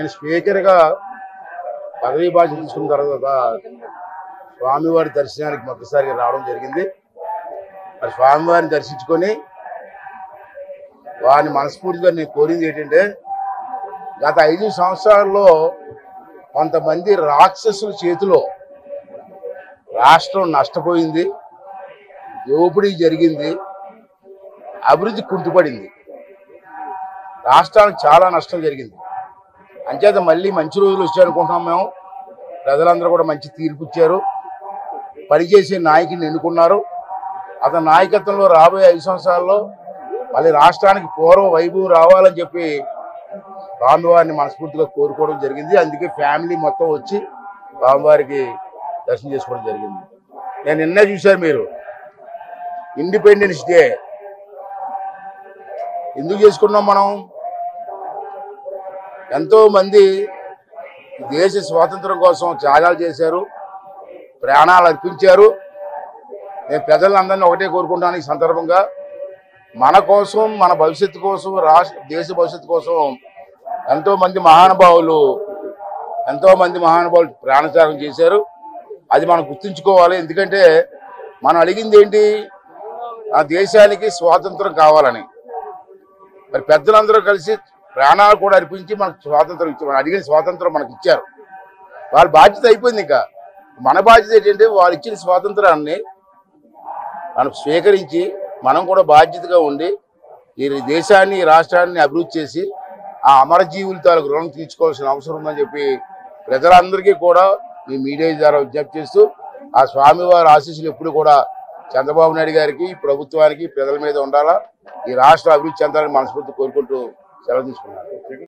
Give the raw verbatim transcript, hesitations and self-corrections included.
నేను స్పీకర్గా పదవీ బాధ్యత తీసుకున్న తర్వాత స్వామివారి దర్శనానికి మొదటిసారిగా రావడం జరిగింది. మరి స్వామివారిని దర్శించుకొని వారిని మనస్ఫూర్తిగా నేను కోరింది ఏంటంటే, గత ఐదు సంవత్సరాల్లో కొంతమంది రాక్షసుల చేతిలో రాష్ట్రం నష్టపోయింది, దోపిడీ జరిగింది, అభివృద్ధి కుంటుపడింది, రాష్ట్రానికి చాలా నష్టం జరిగింది. అంచేత మళ్ళీ మంచి రోజులు వచ్చాయనుకుంటున్నాం. మేము ప్రజలందరూ కూడా మంచి తీర్పు ఇచ్చారు, పనిచేసే నాయకుడిని ఎన్నుకున్నారు. అతని నాయకత్వంలో రాబోయే ఐదు సంవత్సరాల్లో మళ్ళీ రాష్ట్రానికి పూర్వ వైభవం రావాలని చెప్పి స్వామివారిని మనస్ఫూర్తిగా కోరుకోవడం జరిగింది. అందుకే ఫ్యామిలీ మొత్తం వచ్చి స్వామివారికి దర్శనం చేసుకోవడం జరిగింది. నేను నిన్నే చూశాను, మీరు ఇండిపెండెన్స్ డే ఎందుకు చేసుకున్నాం? మనం ఎంతో మంది దేశ స్వాతంత్రం కోసం త్యాగాలు చేశారు, ప్రాణాలు అర్పించారు. నేను ప్రజలందరినీ ఒకటే కోరుకుంటాను, ఈ సందర్భంగా మన కోసం, మన భవిష్యత్తు కోసం, రాష్ట్ర దేశ భవిష్యత్తు కోసం ఎంతో మంది మహానుభావులు ఎంతో మంది మహానుభావులు ప్రాణత్యాగం చేశారు. అది మనం గుర్తుంచుకోవాలి. ఎందుకంటే మనం అడిగింది ఏంటి? ఆ దేశానికి స్వాతంత్రం కావాలని. మరి పెద్దలందరూ కలిసి ప్రాణాలు కూడా అర్పించి మనకు స్వాతంత్రం ఇచ్చారు. మనం అడిగిన స్వాతంత్రం మనకు ఇచ్చారు. వాళ్ళ బాధ్యత అయిపోయింది. ఇంకా మన బాధ్యత ఏంటంటే, వాళ్ళు ఇచ్చిన స్వాతంత్రాన్ని మనం స్వీకరించి మనం కూడా బాధ్యతగా ఉండి ఈ దేశాన్ని, ఈ రాష్ట్రాన్ని అభివృద్ధి చేసి ఆ అమరజీవుల తాలూకు రుణం తీర్చుకోవాల్సిన అవసరం ఉందని చెప్పి ప్రజలందరికీ కూడా ఈ మీడియా ద్వారా విజ్ఞప్తి చేస్తూ, ఆ స్వామివారి ఆశీస్సులు ఎప్పుడు కూడా చంద్రబాబు నాయుడు గారికి, ప్రభుత్వానికి, ప్రజల మీద ఉండాలా. ఈ రాష్ట్ర అభివృద్ధి చెందాలని మనస్ఫూర్తి కోరుకుంటూ సెలవు తీసుకున్నాను.